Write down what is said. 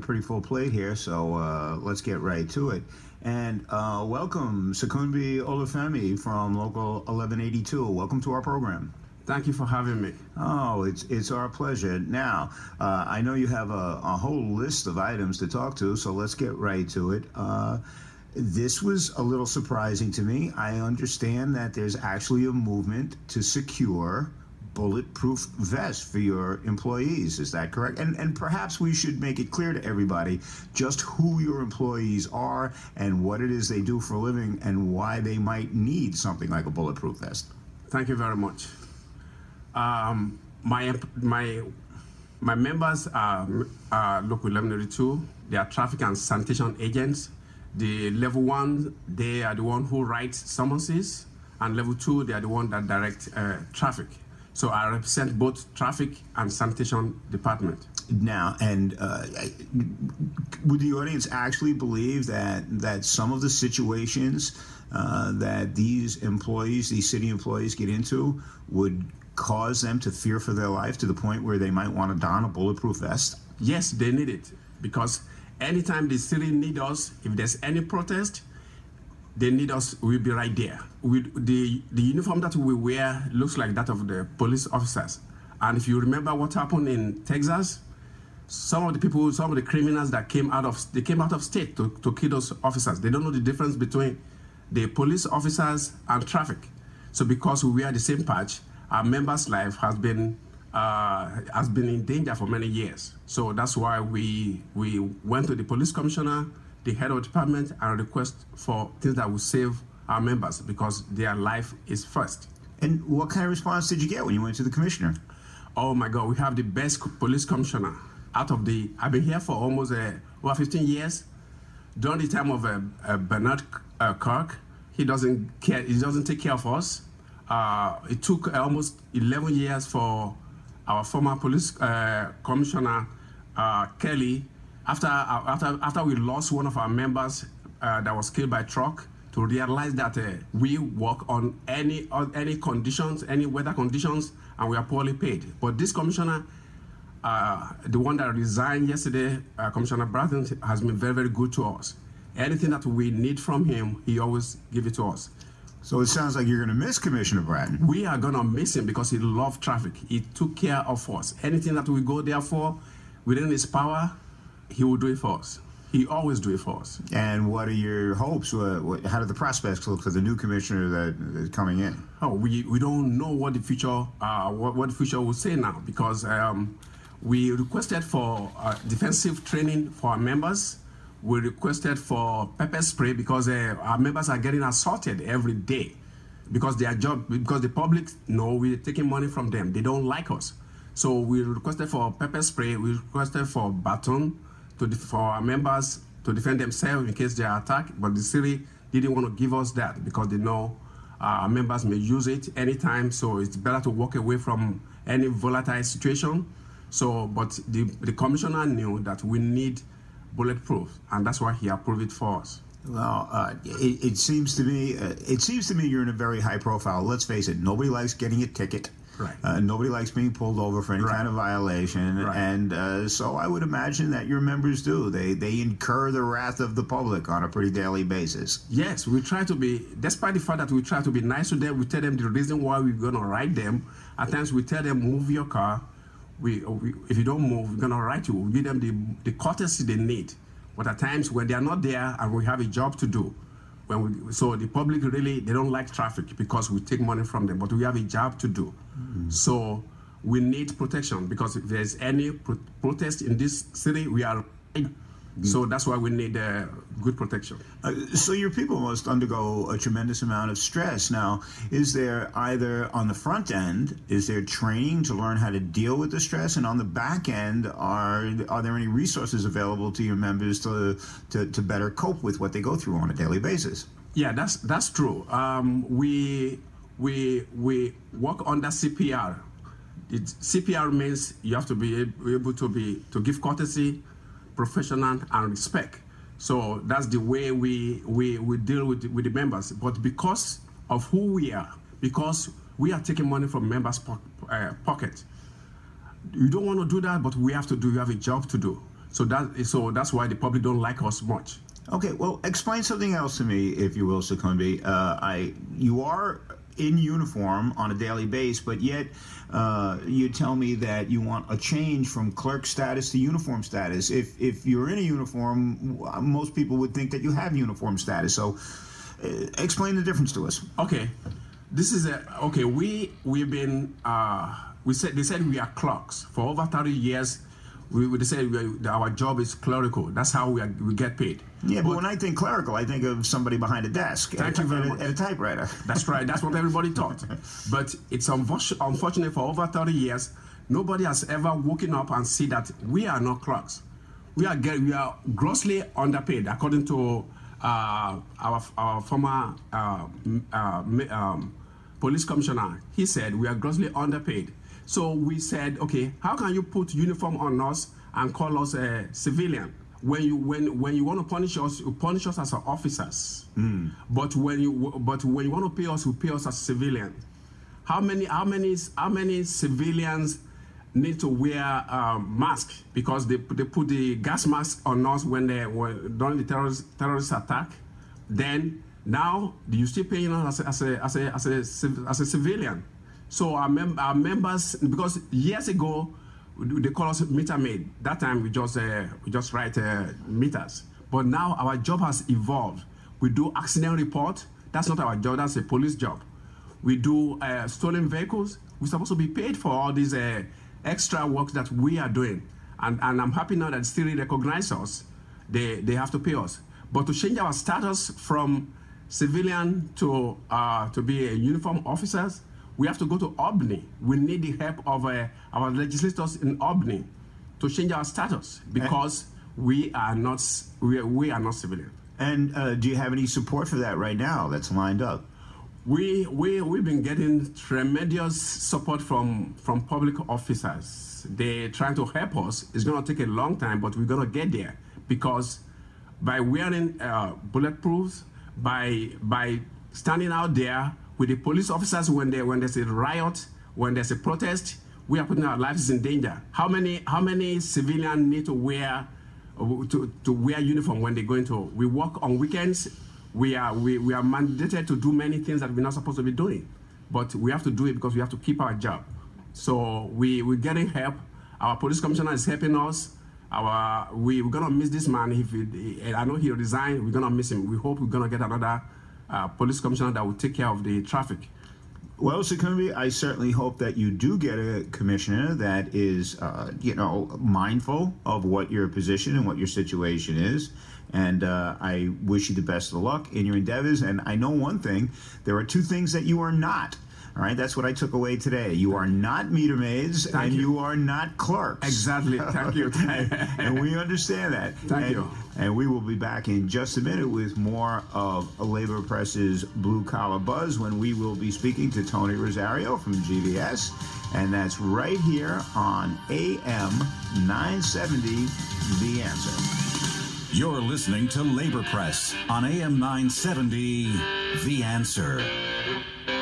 pretty full plate here, so let's get right to it. And welcome, Sekunbi Olufemi from Local 1182. Welcome to our program. Thank you for having me. Oh, it's our pleasure. Now, I know you have a whole list of items to talk to, so let's get right to it. This was a little surprising to me. I understand that there's actually a movement to secure bulletproof vests for your employees. Is that correct? And perhaps we should make it clear to everybody just who your employees are and what it is they do for a living and why they might need something like a bulletproof vest. Thank you very much. My members are Local 1182. They are traffic and sanitation agents. The level 1, they are the one who writes summonses, and level 2, they are the one that direct traffic. So I represent both traffic and sanitation department. Now, and would the audience actually believe that some of the situations that these employees, these city employees, get into would cause them to fear for their life to the point where they might want to don a bulletproof vest? Yes, they need it, because anytime the city need us, if there's any protest, they need us, we'll be right there. The uniform that we wear looks like that of the police officers. And if you remember what happened in Texas, some of the people, some of the criminals that came out of state to kill those officers. They don't know the difference between the police officers and traffic. So because we wear the same patch, our members' life has been in danger for many years. So that's why we went to the police commissioner, the head of the department, and request for things that will save our members, because their life is first. And what kind of response did you get when you went to the commissioner? Oh my God, we have the best police commissioner I've been here for almost over 15 years. During the time of Bernard Kirk, he doesn't care. He doesn't take care of us. It took almost 11 years for our former police commissioner Kelly, after we lost one of our members that was killed by truck, to realize that we work on any conditions, any weather conditions, and we are poorly paid. But this commissioner, the one that resigned yesterday, Commissioner Bratton, has been very, very good to us. Anything that we need from him, he always gives it to us. So it sounds like you're going to miss Commissioner Bratton. We are going to miss him because he loved traffic. He took care of us. Anything that we go there for, within his power, he will do it for us. He always do it for us. And what are your hopes? How do the prospects look for the new commissioner that is coming in? Oh, we don't know what the future what the future will say now, because we requested for defensive training for our members. We requested for pepper spray because our members are getting assaulted every day because the public know we're taking money from them. They don't like us. So we requested for pepper spray. We requested for baton for our members to defend themselves in case they are attacked. But the city didn't want to give us that because they know our members may use it anytime. So it's better to walk away from any volatile situation. So, but the commissioner knew that we need bulletproof, and that's why he approved it for us. Well, it seems to me you're in a very high profile. Let's face it, nobody likes getting a ticket. Right. Nobody likes being pulled over for any kind of violation. Right. And so I would imagine that your members do. They incur the wrath of the public on a pretty daily basis. Yes, we try to be, despite the fact that we try to be nice to them, we tell them the reason why we're going to write them. At times we tell them, move your car. If you don't move, we're going to write you. We give them the courtesy they need. But at times when they are not there and we have a job to do, so the public really, they don't like traffic because we take money from them, but we have a job to do. Mm-hmm. So we need protection, because if there's any protest in this city, we are. So that's why we need good protection. So your people must undergo a tremendous amount of stress. Now, is there either on the front end, is there training to learn how to deal with the stress? And on the back end, are there any resources available to your members to better cope with what they go through on a daily basis? Yeah, that's true. We work under CPR. CPR means you have to be able to give courtesy, professional, and respect. So that's the way we deal with the members. But because of who we are, because we are taking money from members' pocket, you don't want to do that, but we have to do. You have a job to do. So that's why the public don't like us much. Okay, well, explain something else to me, if you will, Sekumbi. You are in uniform on a daily basis, but yet you tell me that you want a change from clerk status to uniform status. If you're in a uniform, most people would think that you have uniform status. So explain the difference to us. Okay, this is okay. We've been they said we are clerks for over 30 years. They said our job is clerical. That's how we get paid. Yeah, but when I think clerical, I think of somebody behind a desk Thank you very much. At a typewriter. That's right. That's what everybody thought. But it's unfortunate for over 30 years, nobody has ever woken up and see that we are not clerks. We are grossly underpaid, according to our former police commissioner. He said we are grossly underpaid. So we said, okay, how can you put uniform on us and call us a civilian? When you want to punish us, you punish us as officers. But when you want to pay us, you pay us as civilian. How many civilians need to wear masks because they put the gas mask on us when during the terrorist attack? Then now you still paying us as a civilian. So our members, because years ago they call us meter maid. That time we just write meters. But now our job has evolved. We do accident report. That's not our job. That's a police job. We do stolen vehicles. We're supposed to be paid for all these extra work that we are doing. And I'm happy now that still recognize us. They have to pay us. But to change our status from civilian to be a uniform officers, we have to go to Albany. We need the help of our legislators in Albany to change our status because we are not civilian. And do you have any support for that right now that's lined up? We've been getting tremendous support from public officers. They're trying to help us. It's going to take a long time, but we're going to get there because by wearing bulletproofs, by standing out there with the police officers when there's a riot, when there's a protest, we are putting our lives in danger. How many civilians need to wear uniform when they go into? We work on weekends. We are mandated to do many things that we're not supposed to be doing, but we have to do it because we have to keep our job. So we're getting help. Our police commissioner is helping us. We're gonna miss this man. I know he resigned. We're gonna miss him. We hope we're gonna get another police commissioner that will take care of the traffic. Well, Sekumbi, I certainly hope that you do get a commissioner that is, mindful of what your position and what your situation is. And I wish you the best of luck in your endeavors. And I know one thing, there are two things that you are not. All right, that's what I took away today. You are not meter maids, and you are not clerks. Exactly. Thank you. And we understand that. Thank you. And we will be back in just a minute with more of Labor Press's Blue Collar Buzz when we will be speaking to Tony Rosario from GVS. And that's right here on AM 970, The Answer. You're listening to Labor Press on AM 970, The Answer.